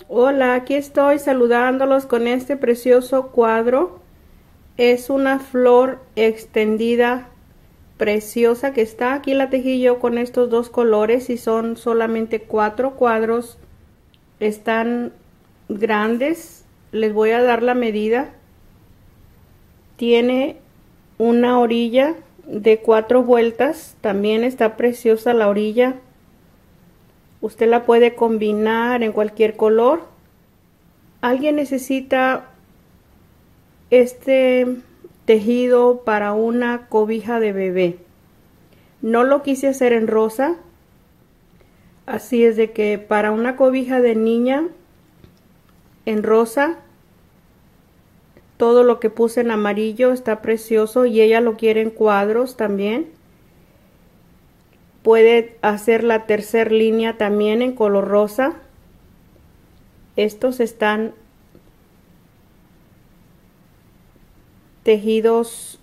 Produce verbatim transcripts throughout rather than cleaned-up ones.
Hola, aquí estoy saludándolos con este precioso cuadro. Es una flor extendida preciosa que está. Aquí la tejí yo con estos dos colores y son solamente cuatro cuadros. Están grandes. Les voy a dar la medida. Tiene una orilla de cuatro vueltas. También está preciosa la orilla. Usted la puede combinar en cualquier color. Alguien necesita este tejido para una cobija de bebé. No lo quise hacer en rosa, así es de que para una cobija de niña en rosa, todo lo que puse en amarillo está precioso y ella lo quiere en cuadros también. Puede hacer la tercera línea también en color rosa. Estos están tejidos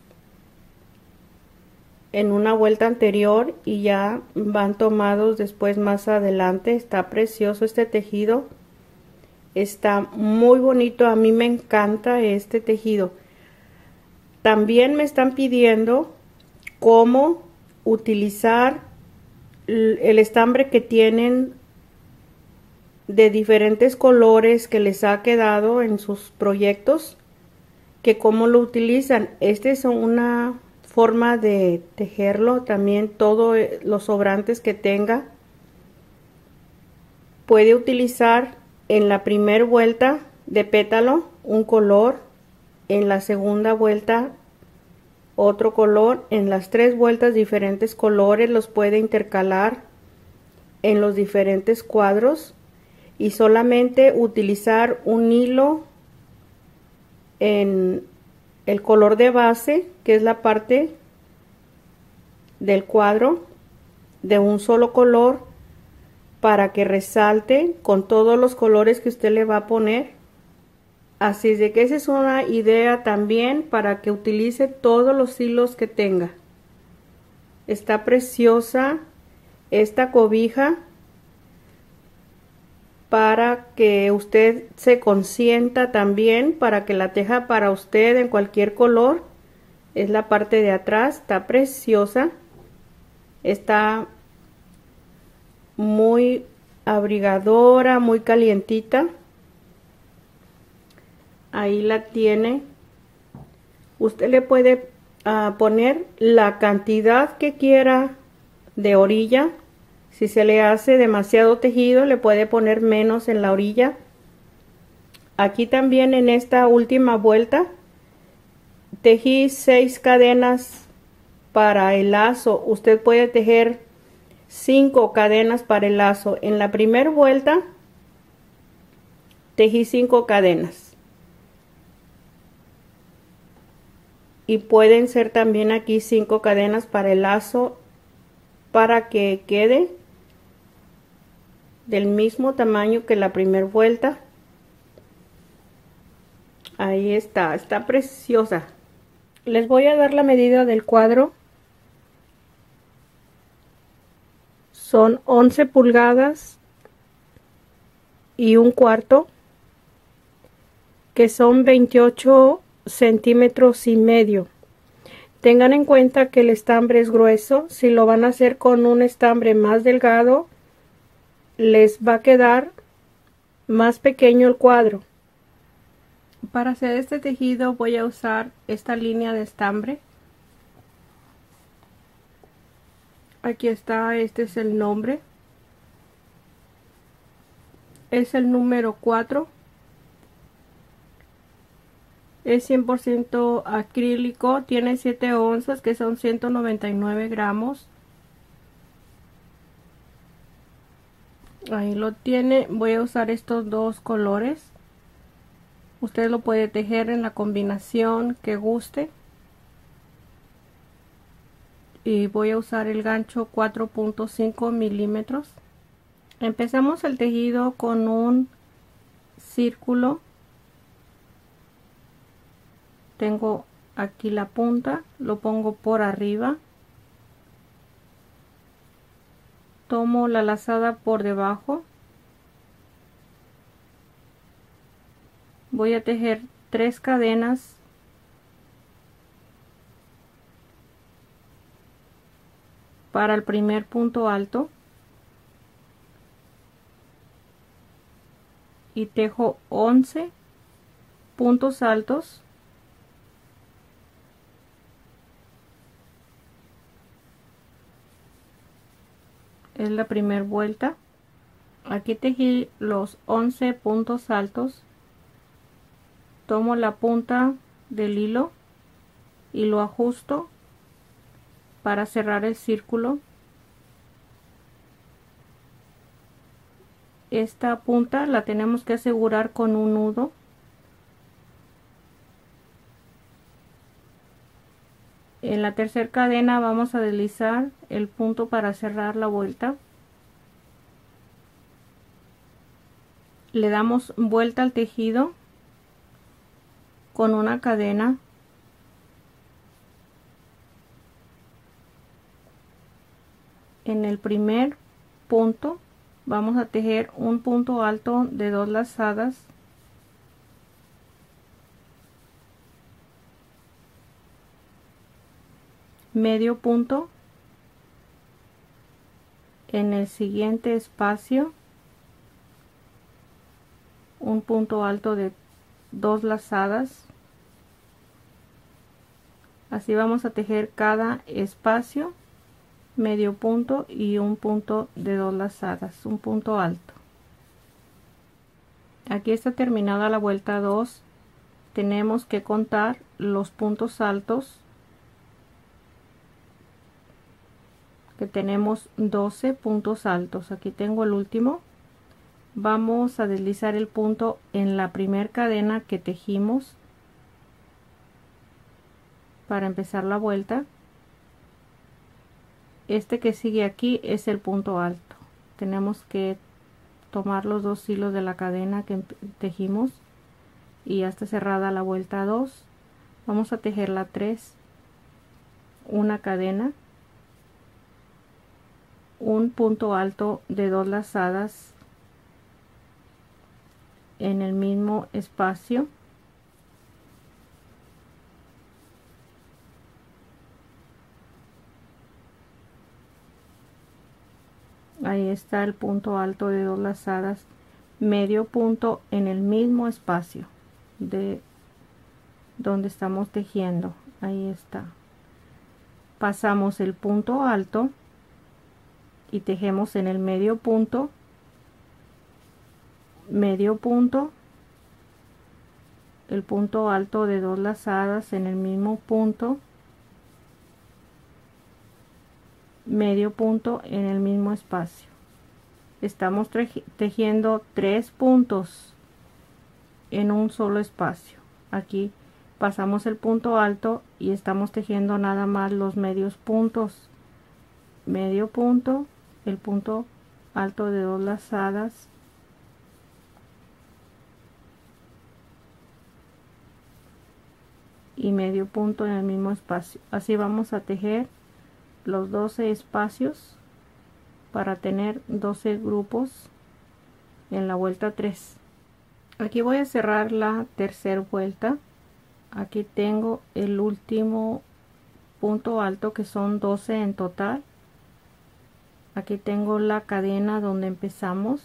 en una vuelta anterior y ya van tomados después más adelante. Está precioso este tejido, está muy bonito, a mí me encanta este tejido. También me están pidiendo cómo utilizar el estambre que tienen de diferentes colores que les ha quedado en sus proyectos, que cómo lo utilizan. Este es una forma de tejerlo. También todos los sobrantes que tenga puede utilizar en la primera vuelta de pétalo un color, en la segunda vuelta otro color, en las tres vueltas diferentes colores. Los puede intercalar en los diferentes cuadros y solamente utilizar un hilo en el color de base, que es la parte del cuadro de un solo color, para que resalte con todos los colores que usted le va a poner. Así es de que esa es una idea también para que utilice todos los hilos que tenga. Está preciosa esta cobija para que usted se consienta también, para que la teja para usted en cualquier color. Es la parte de atrás, está preciosa, está muy abrigadora, muy calientita. Ahí la tiene. Usted le puede uh, poner la cantidad que quiera de orilla. Si se le hace demasiado tejido, le puede poner menos en la orilla. Aquí también en esta última vuelta tejí seis cadenas para el lazo. Usted puede tejer cinco cadenas para el lazo. En la primera vuelta tejí cinco cadenas. Y pueden ser también aquí cinco cadenas para el lazo, para que quede del mismo tamaño que la primera vuelta. Ahí está, está preciosa. Les voy a dar la medida del cuadro. Son once pulgadas y un cuarto, que son veintiocho centímetros y medio. Tengan en cuenta que el estambre es grueso. Si lo van a hacer con un estambre más delgado, les va a quedar más pequeño el cuadro. Para hacer este tejido voy a usar esta línea de estambre. Aquí está, este es el nombre. Es el número cuatro. Es cien por ciento acrílico, tiene siete onzas, que son ciento noventa y nueve gramos. Ahí lo tiene. Voy a usar estos dos colores. Usted lo puede tejer en la combinación que guste. Y voy a usar el gancho cuatro punto cinco milímetros. Empezamos el tejido con un círculo. Tengo aquí la punta, lo pongo por arriba, tomo la lazada por debajo voy a tejer tres cadenas para el primer punto alto y tejo once puntos altos es la primera vuelta. Aquí tejí los once puntos altos, tomo la punta del hilo y lo ajusto para cerrar el círculo. Esta punta la tenemos que asegurar con un nudo. En la tercera cadena vamos a deslizar el punto para cerrar la vuelta. Le damos vuelta al tejido con una cadena. En el primer punto vamos a tejer un punto alto de dos lazadas, medio punto en el siguiente espacio, un punto alto de dos lazadas. Así vamos a tejer cada espacio, medio punto y un punto de dos lazadas, un punto alto. Aquí está terminada la vuelta dos. Tenemos que contar los puntos altos, que tenemos doce puntos altos. Aquí tengo el último. Vamos a deslizar el punto en la primera cadena que tejimos para empezar la vuelta. Este que sigue aquí es el punto alto. Tenemos que tomar los dos hilos de la cadena que tejimos y ya está cerrada la vuelta dos. Vamos a tejer la tres, una cadena, un punto alto de dos lazadas en el mismo espacio, ahí está el punto alto de dos lazadas, medio punto en el mismo espacio de donde estamos tejiendo. Ahí está. Pasamos el punto alto y tejemos en el medio punto, medio punto, el punto alto de dos lazadas en el mismo punto, medio punto en el mismo espacio. Estamos tejiendo tres puntos en un solo espacio. Aquí pasamos el punto alto y estamos tejiendo nada más los medios puntos, medio punto, el punto alto de dos lazadas, y medio punto en el mismo espacio. Así vamos a tejer los doce espacios para tener doce grupos en la vuelta tres. Aquí voy a cerrar la tercera vuelta. Aquí tengo el último punto alto, que son doce en total. Aquí tengo la cadena donde empezamos.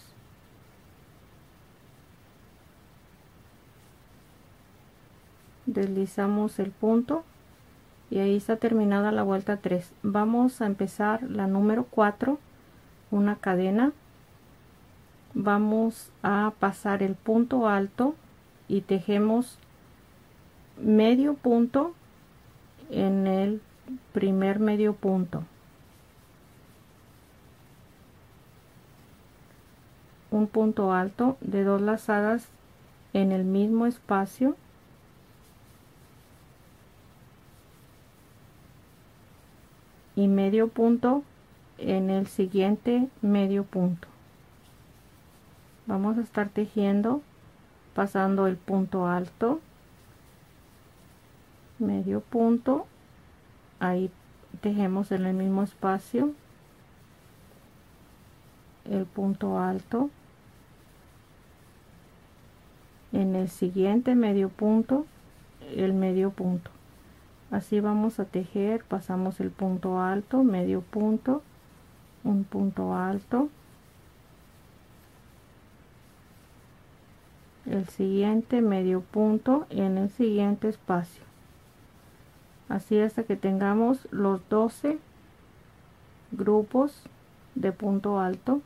Deslizamos el punto y ahí está terminada la vuelta tres. Vamos a empezar la número cuatro, una cadena. Vamos a pasar el punto alto y tejemos medio punto en el primer medio punto, un punto alto de dos lazadas en el mismo espacio, y medio punto en el siguiente medio punto. Vamos a estar tejiendo pasando el punto alto, medio punto, ahí tejemos en el mismo espacio el punto alto, en el siguiente medio punto el medio punto. Así vamos a tejer. Pasamos el punto alto, medio punto, un punto alto, el siguiente medio punto en el siguiente espacio, así hasta que tengamos los doce grupos de punto alto.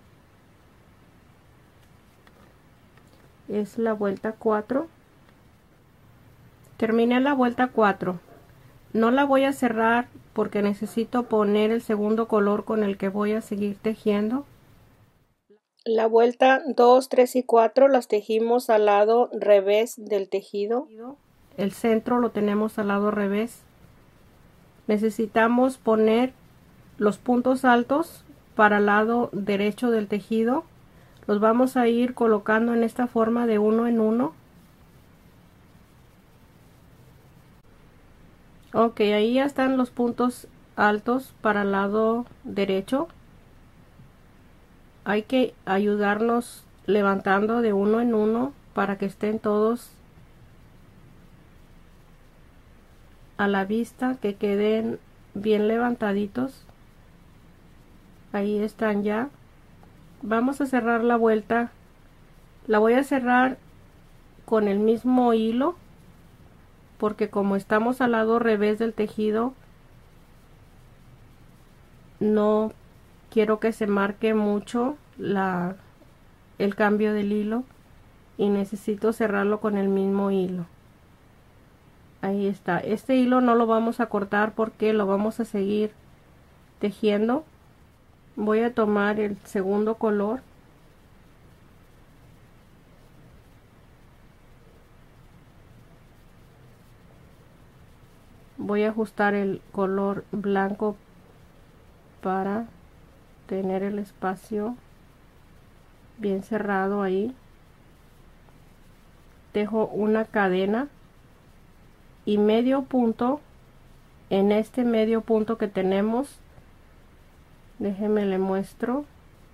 Es la vuelta cuatro. Terminé la vuelta cuatro. No la voy a cerrar porque necesito poner el segundo color con el que voy a seguir tejiendo. La vuelta dos, tres y cuatro las tejimos al lado revés del tejido. El centro lo tenemos al lado revés. Necesitamos poner los puntos altos para el lado derecho del tejido. Los vamos a ir colocando en esta forma de uno en uno. Ok, ahí ya están los puntos altos para el lado derecho. Hay que ayudarnos levantando de uno en uno para que estén todos a la vista, que queden bien levantaditos. Ahí están ya. Vamos a cerrar la vuelta. La voy a cerrar con el mismo hilo, porque como estamos al lado revés del tejido, no quiero que se marque mucho la, el cambio del hilo, y necesito cerrarlo con el mismo hilo. Ahí está. Este hilo no lo vamos a cortar porque lo vamos a seguir tejiendo. Voy a tomar el segundo color. Voy a ajustar el color blanco para tener el espacio bien cerrado ahí. Tejo una cadena y medio punto en este medio punto que tenemos. Déjenme le muestro.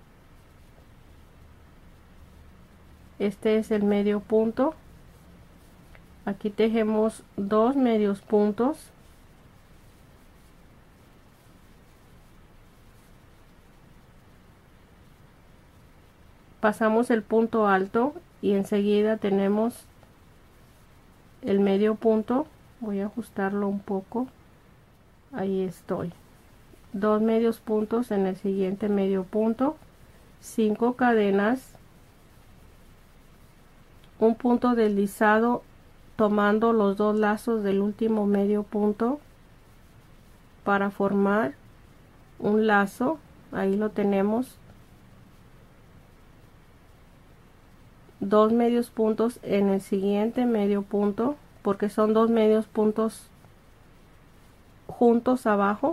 Este es el medio punto. Aquí tejemos dos medios puntos. Pasamos el punto alto y enseguida tenemos el medio punto. Voy a ajustarlo un poco. Ahí estoy. Dos medios puntos en el siguiente medio punto, cinco cadenas, un punto deslizado tomando los dos lazos del último medio punto para formar un lazo. Ahí lo tenemos. Dos medios puntos en el siguiente medio punto, porque son dos medios puntos juntos abajo.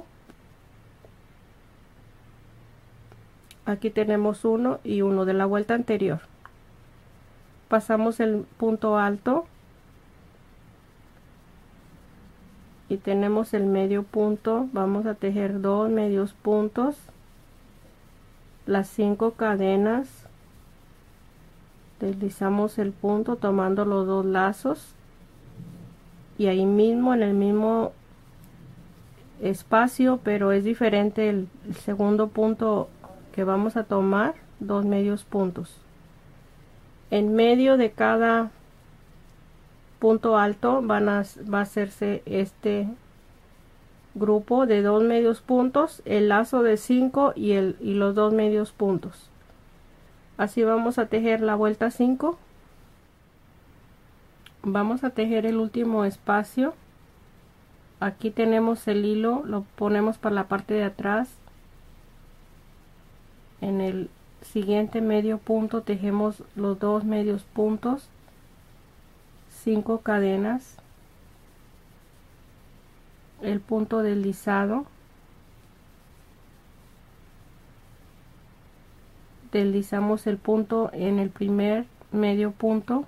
Aquí tenemos uno y uno de la vuelta anterior. Pasamos el punto alto y tenemos el medio punto. Vamos a tejer dos medios puntos, las cinco cadenas, deslizamos el punto tomando los dos lazos, y ahí mismo en el mismo espacio, pero es diferente el, el segundo punto que vamos a tomar, dos medios puntos. En medio de cada punto alto van a, va a hacerse este grupo de dos medios puntos, el lazo de cinco y, el, y los dos medios puntos. Así vamos a tejer la vuelta cinco. Vamos a tejer el último espacio. Aquí tenemos el hilo, lo ponemos para la parte de atrás. En el siguiente medio punto tejemos los dos medios puntos, cinco cadenas, el punto deslizado, deslizamos el punto en el primer medio punto,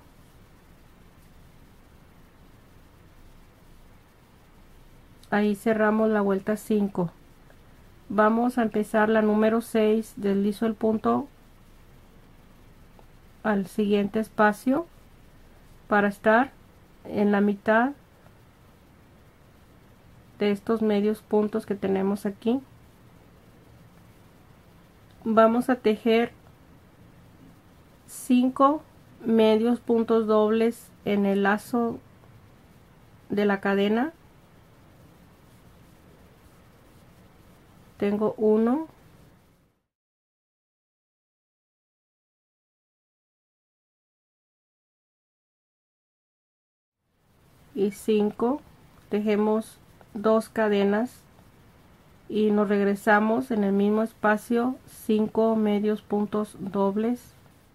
ahí cerramos la vuelta cinco. Vamos a empezar la número seis, deslizo el punto al siguiente espacio, para estar en la mitad de estos medios puntos que tenemos aquí. Vamos a tejer cinco medios puntos dobles en el lazo de la cadena. Tengo uno, y cinco. Tejemos dos cadenas y nos regresamos en el mismo espacio, cinco medios puntos dobles.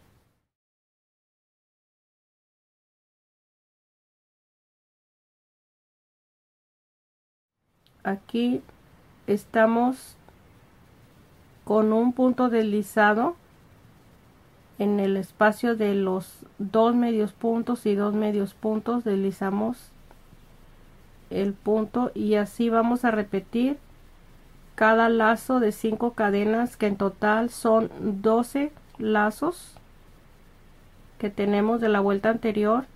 Aquí estamos con un punto deslizado en el espacio de los dos medios puntos y dos medios puntos. Deslizamos el punto y así vamos a repetir cada lazo de cinco cadenas, que en total son doce lazos que tenemos de la vuelta anterior,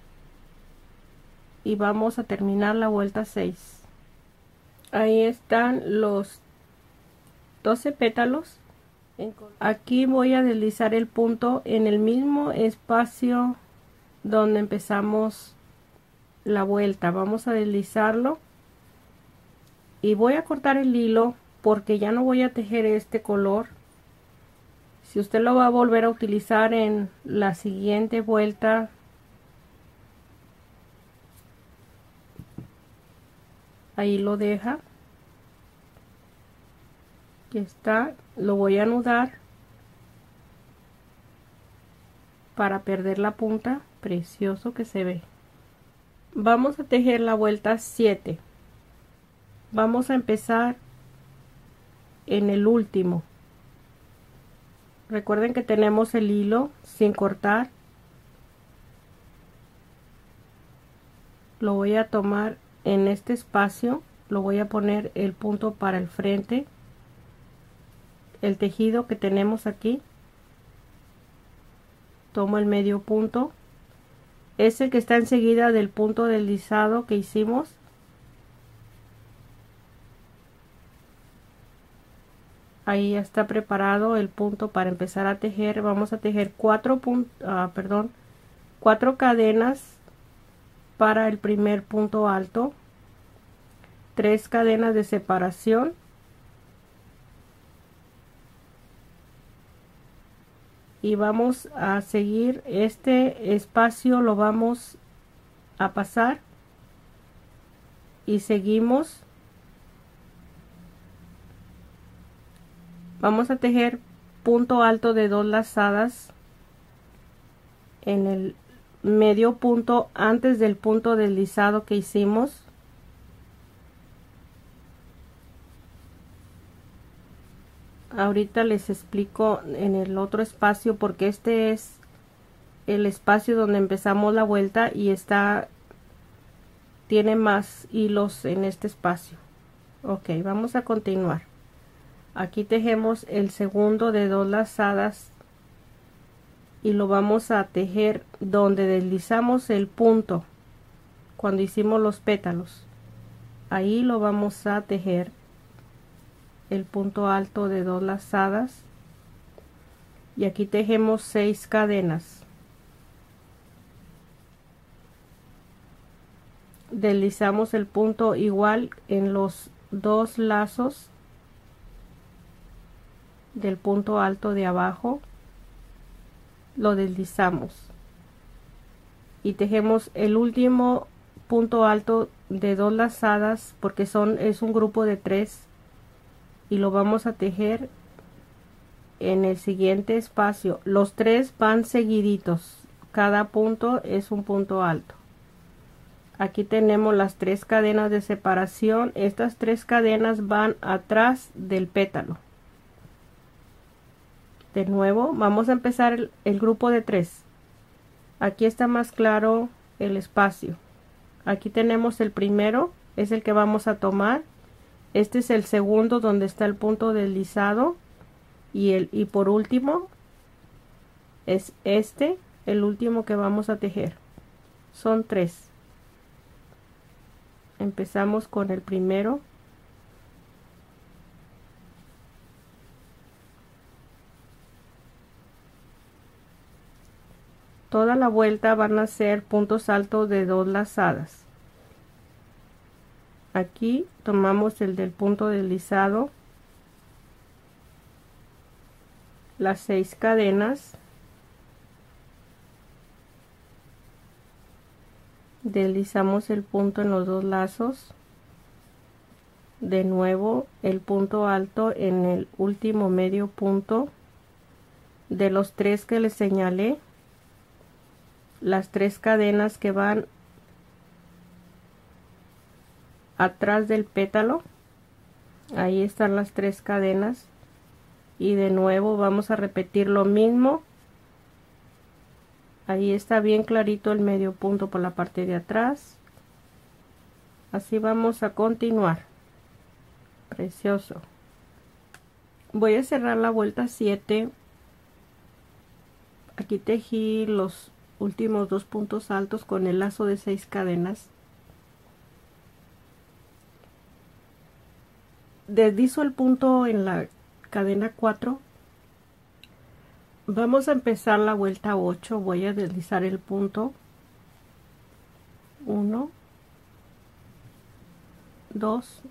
y vamos a terminar la vuelta seis. Ahí están los doce pétalos. Aquí voy a deslizar el punto en el mismo espacio donde empezamos la vuelta. Vamos a deslizarlo y voy a cortar el hilo porque ya no voy a tejer este color. Si usted lo va a volver a utilizar en la siguiente vuelta, ahí lo deja. Aquí está, lo voy a anudar para perder la punta. Precioso que se ve. Vamos a tejer la vuelta siete. Vamos a empezar en el último. Recuerden que tenemos el hilo sin cortar. Lo voy a tomar en este espacio, lo voy a poner el punto para el frente. El tejido que tenemos aquí, tomo el medio punto, es el que está enseguida del punto deslizado que hicimos. Ahí ya está preparado el punto para empezar a tejer. Vamos a tejer cuatro puntos, ah, perdón, cuatro cadenas para el primer punto alto, tres cadenas de separación, y vamos a seguir este espacio, lo vamos a pasar y seguimos. Vamos a tejer punto alto de dos lazadas en el medio punto antes del punto deslizado que hicimos. Ahorita les explico en el otro espacio porque este es el espacio donde empezamos la vuelta y está tiene más hilos en este espacio. Ok, vamos a continuar. Aquí tejemos el segundo de dos lazadas y lo vamos a tejer donde deslizamos el punto cuando hicimos los pétalos. Ahí lo vamos a tejer el punto alto de dos lazadas y aquí tejemos seis cadenas. Deslizamos el punto igual en los dos lazos del punto alto de abajo, lo deslizamos y tejemos el último punto alto de dos lazadas porque son es un grupo de tres y lo vamos a tejer en el siguiente espacio. Los tres van seguiditos, cada punto es un punto alto. Aquí tenemos las tres cadenas de separación. Estas tres cadenas van atrás del pétalo. De nuevo vamos a empezar el, el grupo de tres. Aquí está más claro el espacio. Aquí tenemos el primero, es el que vamos a tomar. Este es el segundo donde está el punto deslizado y el y por último es este el último que vamos a tejer. son tres. Empezamos con el primero. Toda la vuelta van a ser puntos altos de dos lazadas. Aquí tomamos el del punto deslizado, las seis cadenas, deslizamos el punto en los dos lazos, de nuevo el punto alto en el último medio punto de los tres que les señalé, las tres cadenas que van atrás del pétalo, ahí están las tres cadenas, y de nuevo vamos a repetir lo mismo. Ahí está bien clarito el medio punto por la parte de atrás. Así vamos a continuar. Precioso. Voy a cerrar la vuelta siete. Aquí tejí los últimos dos puntos altos con el lazo de seis cadenas. Deslizo el punto en la cadena cuatro. Vamos a empezar la vuelta ocho. Voy a deslizar el punto uno, dos.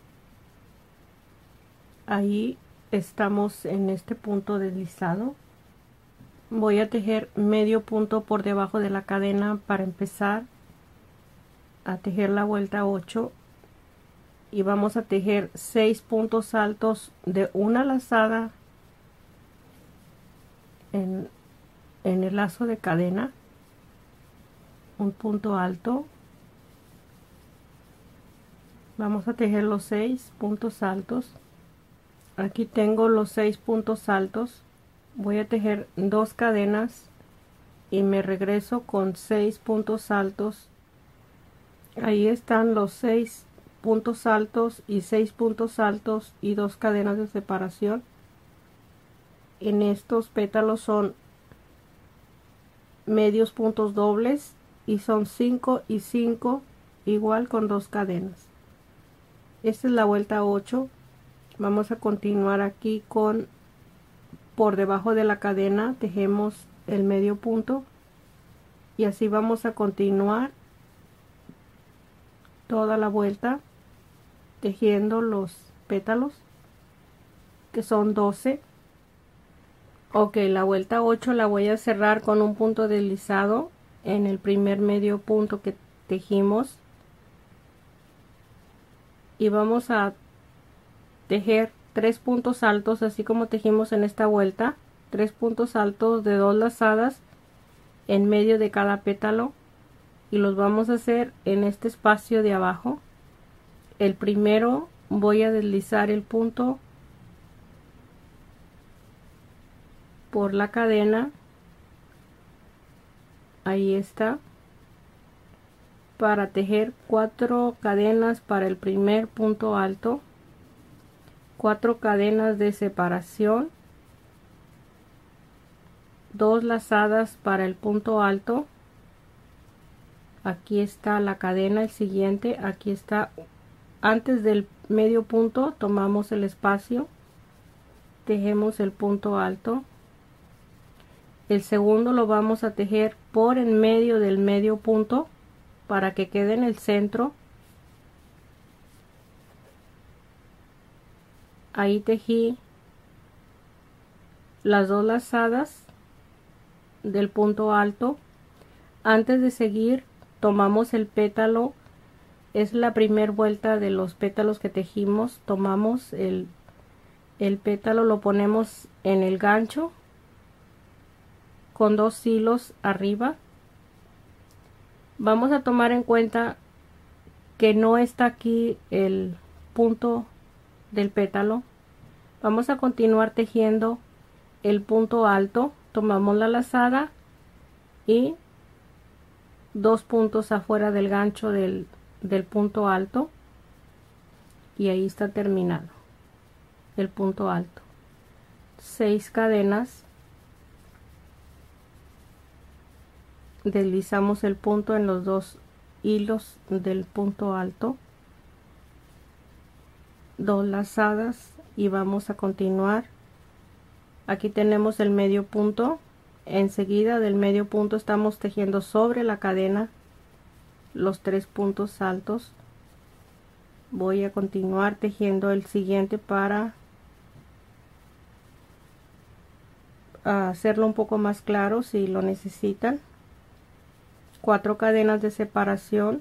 Ahí estamos en este punto deslizado. Voy a tejer medio punto por debajo de la cadena para empezar a tejer la vuelta ocho, y vamos a tejer seis puntos altos de una lazada en, en el lazo de cadena, un punto alto. Vamos a tejer los seis puntos altos. Aquí tengo los seis puntos altos. Voy a tejer dos cadenas y me regreso con seis puntos altos. Ahí están los seis puntos altos y seis puntos altos y dos cadenas de separación. En estos pétalos son medios puntos dobles y son cinco y cinco, igual con dos cadenas. Esta es la vuelta ocho. Vamos a continuar aquí con, por debajo de la cadena tejemos el medio punto, y así vamos a continuar toda la vuelta tejiendo los pétalos, que son doce. Ok, la vuelta ocho la voy a cerrar con un punto deslizado en el primer medio punto que tejimos, y vamos a tejer tres puntos altos así como tejimos en esta vuelta, tres puntos altos de dos lazadas en medio de cada pétalo, y los vamos a hacer en este espacio de abajo. El primero voy a deslizar el punto por la cadena, ahí está, para tejer cuatro cadenas para el primer punto alto, cuatro cadenas de separación, dos lazadas para el punto alto. Aquí está la cadena, el siguiente, aquí está, antes del medio punto tomamos el espacio, tejemos el punto alto. El segundo lo vamos a tejer por en medio del medio punto para que quede en el centro. Ahí tejí las dos lazadas del punto alto. Antes de seguir tomamos el pétalo, es la primera vuelta de los pétalos que tejimos, tomamos el, el pétalo, lo ponemos en el gancho con dos hilos arriba. Vamos a tomar en cuenta que no está aquí el punto del pétalo. Vamos a continuar tejiendo el punto alto, tomamos la lazada y dos puntos afuera del gancho del, del punto alto, y ahí está terminado el punto alto. Seis cadenas deslizamos el punto en los dos hilos del punto alto, dos lazadas y vamos a continuar. Aquí tenemos el medio punto. Enseguida del medio punto estamos tejiendo sobre la cadena los tres puntos altos. Voy a continuar tejiendo el siguiente para hacerlo un poco más claro si lo necesitan. Cuatro cadenas de separación.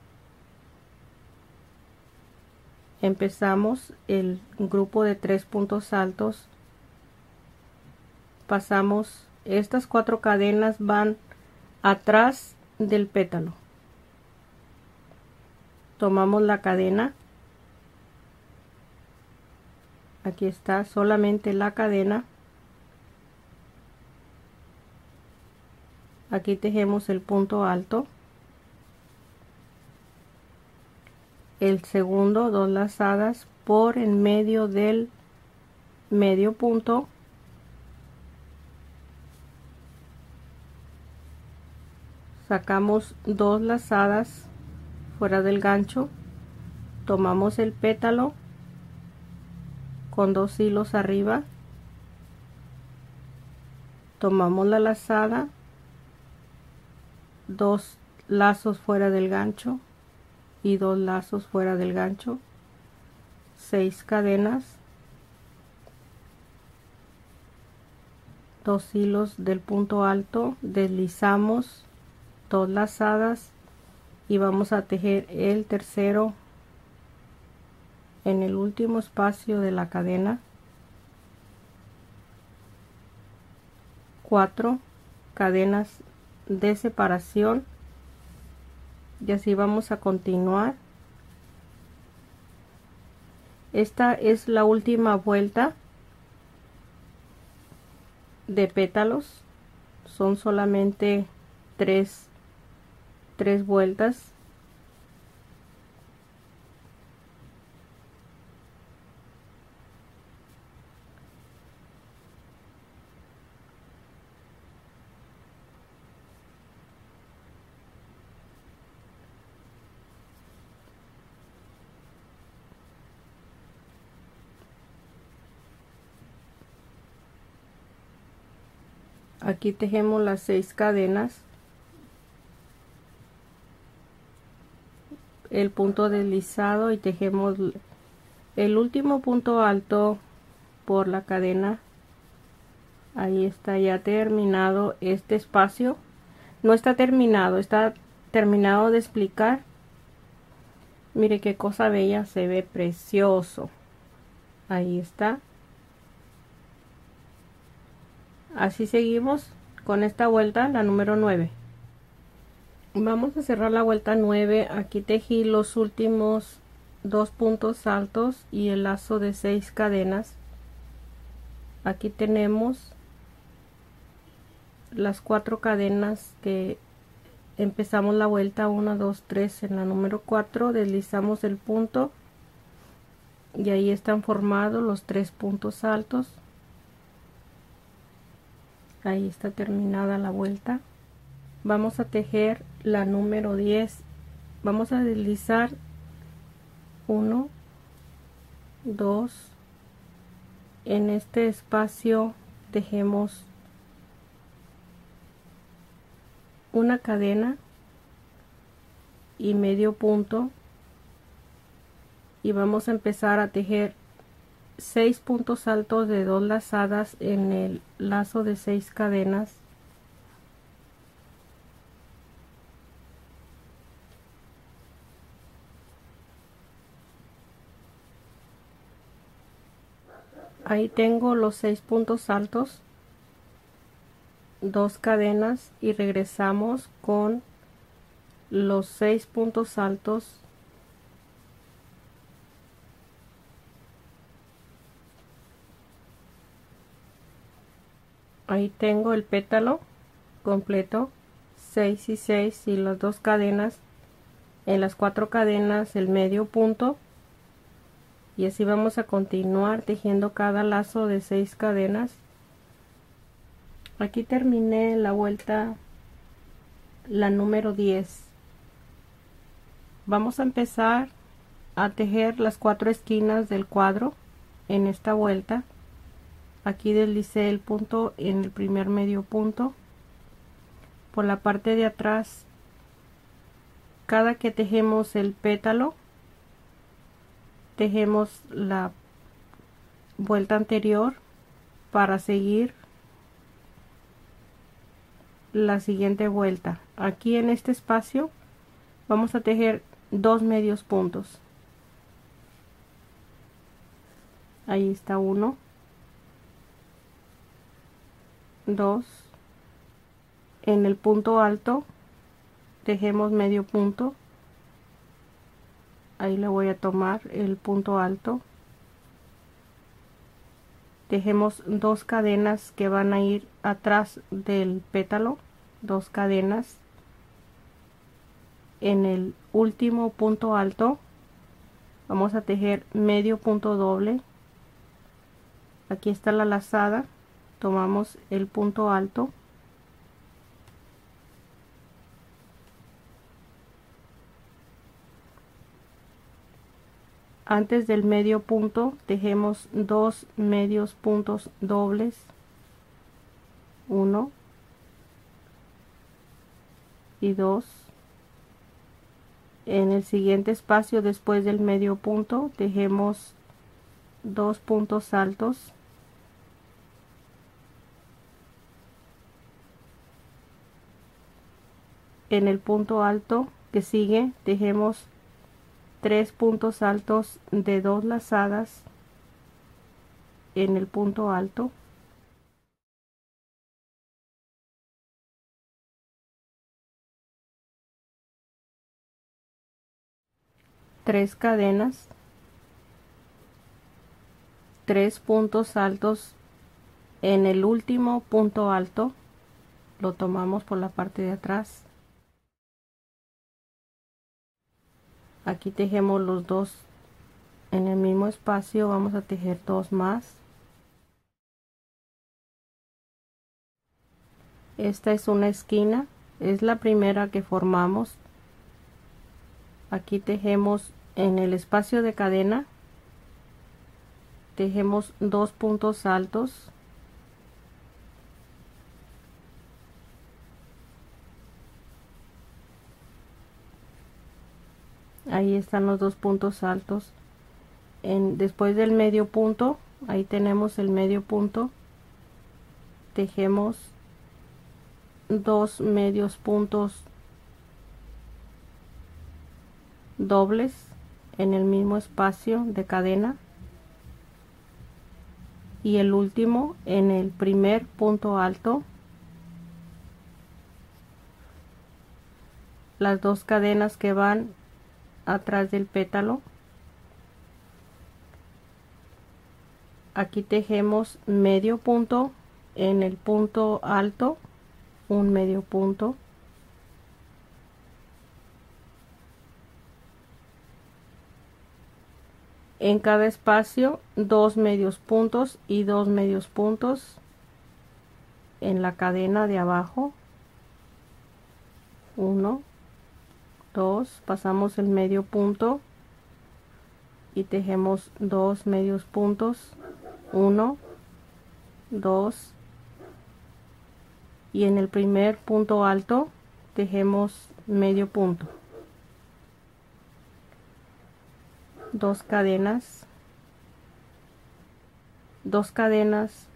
Empezamos el grupo de tres puntos altos, pasamos, estas cuatro cadenas van atrás del pétalo, tomamos la cadena, aquí está solamente la cadena, aquí tejemos el punto alto, el segundo, dos lazadas por en medio del medio punto, sacamos dos lazadas fuera del gancho, tomamos el pétalo con dos hilos arriba, tomamos la lazada, dos lazos fuera del gancho y dos lazos fuera del gancho, seis cadenas, dos hilos del punto alto, deslizamos dos lazadas y vamos a tejer el tercero en el último espacio de la cadena, cuatro cadenas de separación y así vamos a continuar. Esta es la última vuelta de pétalos, son solamente tres, tres vueltas. Aquí tejemos las seis cadenas, el punto deslizado y tejemos el último punto alto por la cadena. Ahí está ya terminado este espacio. No está terminado, está terminado de explicar. Mire qué cosa bella, se ve precioso. Ahí está. Así seguimos con esta vuelta, la número nueve. Vamos a cerrar la vuelta nueve. Aquí tejí los últimos dos puntos altos y el lazo de seis cadenas. Aquí tenemos las cuatro cadenas que empezamos la vuelta uno, dos, tres. En la número cuatro deslizamos el punto y ahí están formados los tres puntos altos. Ahí está terminada la vuelta. Vamos a tejer la número diez. Vamos a deslizar uno, dos. En este espacio tejemos una cadena y medio punto y vamos a empezar a tejer seis puntos altos de dos lazadas en el lazo de seis cadenas. Ahí tengo los seis puntos altos, dos cadenas y regresamos con los seis puntos altos. Ahí tengo el pétalo completo, seis y seis y las dos cadenas, en las cuatro cadenas el medio punto y así vamos a continuar tejiendo cada lazo de seis cadenas. Aquí terminé la vuelta la número diez. Vamos a empezar a tejer las cuatro esquinas del cuadro en esta vuelta. Aquí deslicé el punto en el primer medio punto. Por la parte de atrás, cada que tejemos el pétalo, tejemos la vuelta anterior para seguir la siguiente vuelta. Aquí en este espacio vamos a tejer dos medios puntos. Ahí está uno, dos. En el punto alto tejemos medio punto. Ahí le voy a tomar el punto alto. Tejemos dos cadenas que van a ir atrás del pétalo, dos cadenas. En el último punto alto vamos a tejer medio punto doble. Aquí está la lazada, tomamos el punto alto, antes del medio punto tejemos dos medios puntos dobles, uno y dos. En el siguiente espacio después del medio punto tejemos dos puntos altos, en el punto alto que sigue tejemos tres puntos altos de dos lazadas en el punto alto, tres cadenas, tres puntos altos en el último punto alto, lo tomamos por la parte de atrás. Aquí tejemos los dos en el mismo espacio, vamos a tejer dos más. Esta es una esquina, es la primera que formamos. Aquí tejemos en el espacio de cadena, tejemos dos puntos altos, ahí están los dos puntos altos. En, después del medio punto, ahí tenemos el medio punto, tejemos dos medios puntos dobles en el mismo espacio de cadena y el último en el primer punto alto, las dos cadenas que van atrás del pétalo. Aquí tejemos medio punto en el punto alto, un medio punto, en cada espacio dos medios puntos y dos medios puntos en la cadena de abajo, uno, dos, pasamos el medio punto y tejemos dos medios puntos, uno, dos, y en el primer punto alto tejemos medio punto, dos cadenas, dos cadenas.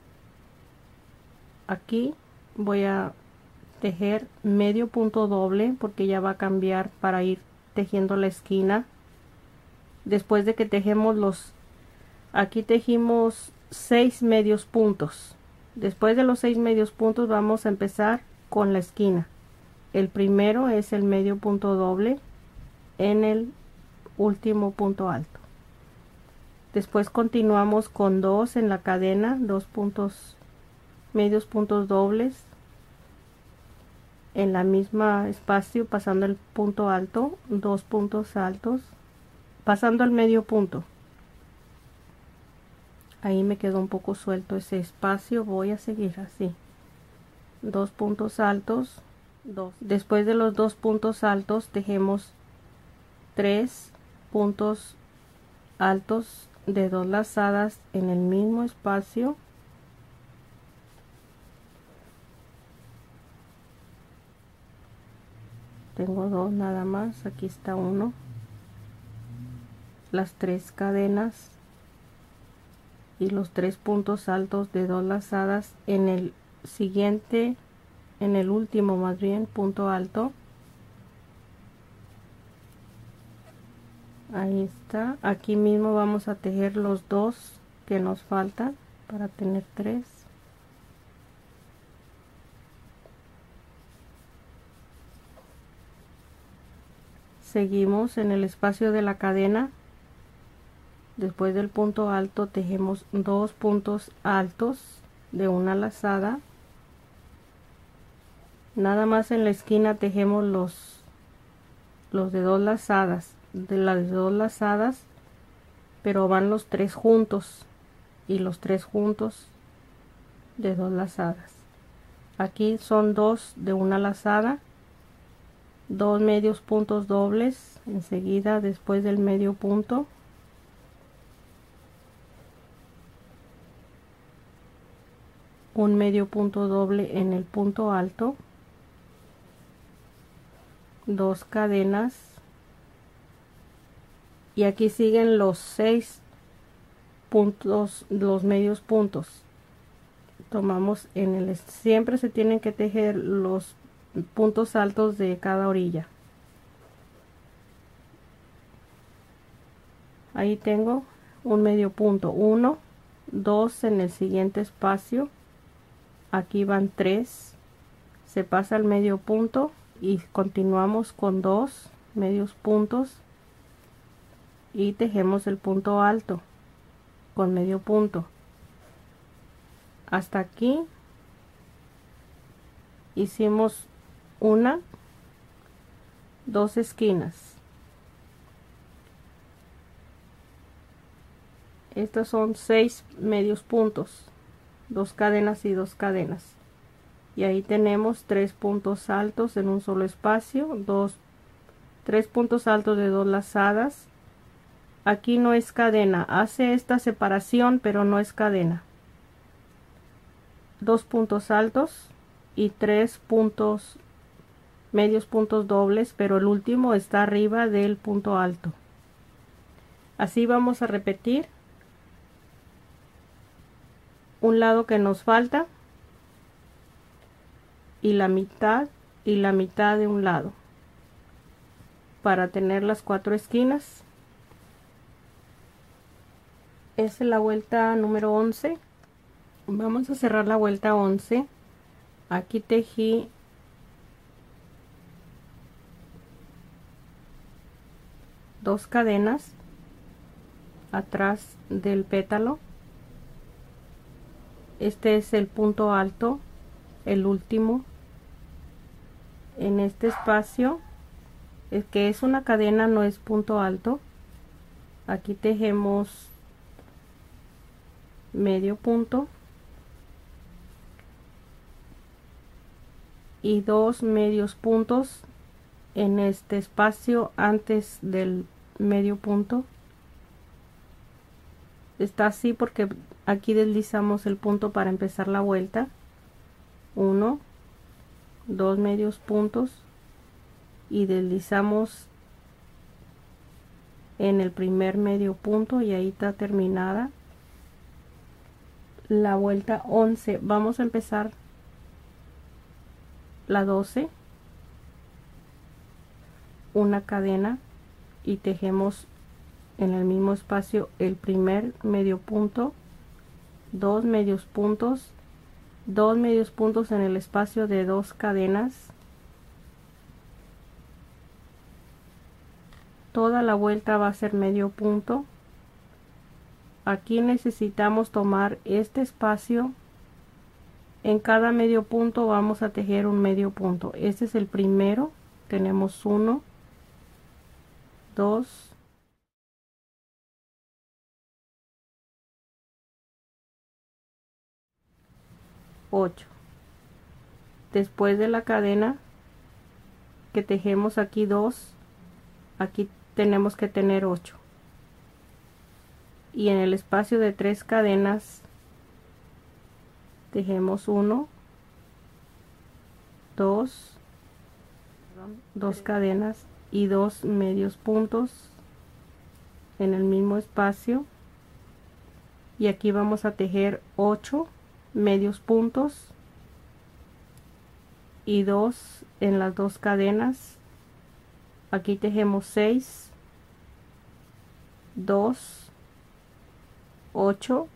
Aquí voy a tejer medio punto doble porque ya va a cambiar para ir tejiendo la esquina. Después de que tejemos los, aquí tejimos seis medios puntos. Después de los seis medios puntos vamos a empezar con la esquina. El primero es el medio punto doble en el último punto alto. Después continuamos con dos en la cadena, dos puntos, medios puntos dobles en la misma espacio, pasando el punto alto, dos puntos altos, pasando el medio punto. Ahí me quedó un poco suelto ese espacio, voy a seguir así, dos puntos altos, dos. Después de los dos puntos altos tejemos tres puntos altos de dos lazadas en el mismo espacio. Tengo dos nada más, aquí está uno. Las tres cadenas y los tres puntos altos de dos lazadas en el siguiente, en el último más bien, punto alto. Ahí está. Aquí mismo vamos a tejer los dos que nos faltan para tener tres. Seguimos en el espacio de la cadena. Después del punto alto tejemos dos puntos altos de una lazada. Nada más en la esquina tejemos los los de dos lazadas, de las dos lazadas, pero van los tres juntos y los tres juntos de dos lazadas. Aquí son dos de una lazada, dos medios puntos dobles enseguida después del medio punto. Un medio punto doble en el punto alto, dos cadenas y aquí siguen los seis puntos, los medios puntos. Tomamos en el, siempre se tienen que tejer los puntos altos de cada orilla. Ahí tengo un medio punto, uno, dos en el siguiente espacio. Aquí van tres, se pasa al medio punto y continuamos con dos medios puntos y tejemos el punto alto con medio punto. Hasta aquí hicimos una, dos esquinas. Estos son seis medios puntos, dos cadenas y dos cadenas. Y ahí tenemos tres puntos altos en un solo espacio, dos, tres puntos altos de dos lazadas. Aquí no es cadena, hace esta separación, pero no es cadena. Dos puntos altos y tres puntos, medios puntos dobles, pero el último está arriba del punto alto. Así vamos a repetir. Un lado que nos falta y la mitad y la mitad de un lado para tener las cuatro esquinas. Esa es la vuelta número once. Vamos a cerrar la vuelta once. Aquí tejí dos cadenas atrás del pétalo. Este es el punto alto, el último. En este espacio, el que es una cadena no es punto alto. Aquí tejemos medio punto y dos medios puntos en este espacio antes del medio punto. Está así porque aquí deslizamos el punto para empezar la vuelta. Uno, dos medios puntos y deslizamos en el primer medio punto y ahí está terminada la vuelta once. Vamos a empezar la doce, una cadena y tejemos en el mismo espacio el primer medio punto, dos medios puntos, dos medios puntos en el espacio de dos cadenas. Toda la vuelta va a ser medio punto. Aquí necesitamos tomar este espacio. En cada medio punto vamos a tejer un medio punto. Este es el primero. Tenemos uno, dos, ocho. Después de la cadena que tejemos aquí dos, aquí tenemos que tener ocho, y en el espacio de tres cadenas tejemos uno, dos, dos cadenas y dos medios puntos en el mismo espacio, y aquí vamos a tejer ocho medios puntos y dos en las dos cadenas. Aquí tejemos seis, dos, ocho,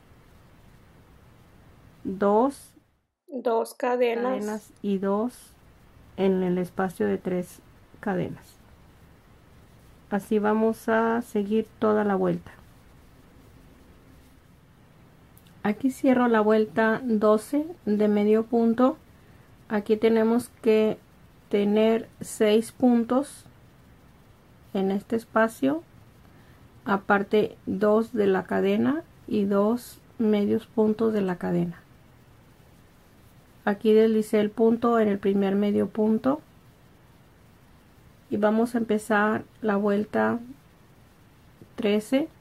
dos, dos cadenas, cadenas y dos en el espacio de tres cadenas. Así vamos a seguir toda la vuelta. Aquí cierro la vuelta doce de medio punto. Aquí tenemos que tener seis puntos en este espacio, aparte dos de la cadena y dos medios puntos de la cadena. Aquí deslicé el punto en el primer medio punto y vamos a empezar la vuelta trece